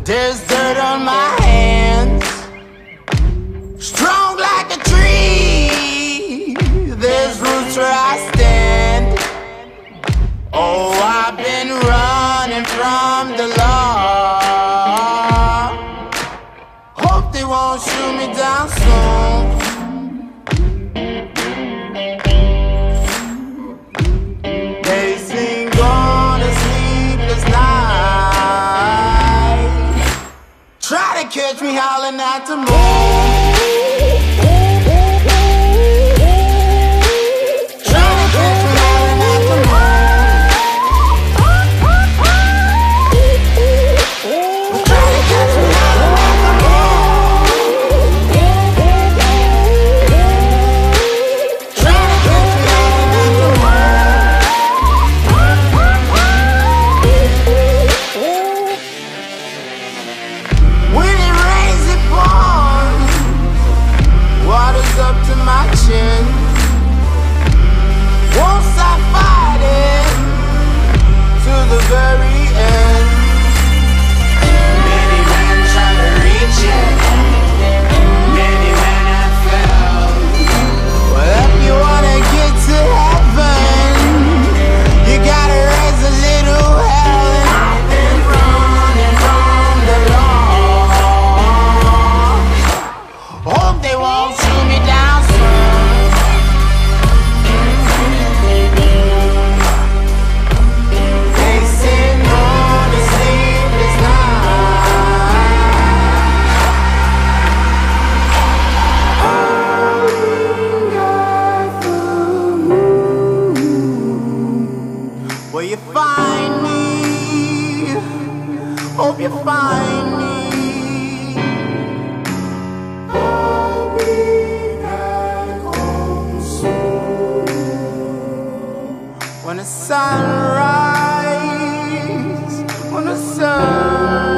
There's dirt on my hands, strong like a tree. There's roots where I stand. Oh, I've been running from the law. Hope they won't shoot me down soon. They sing on a sleepless night, try to catch me howling at the moon. Won't stop fighting to the very end. Many men try to reach it, many men have failed. Well, if you wanna get to heaven, you gotta raise a little hell. And I've been running from the law. Hope they won't shoot me down soon. Will you find me? Hope you find me. I'll be back home soon. When the sun rises, when the sun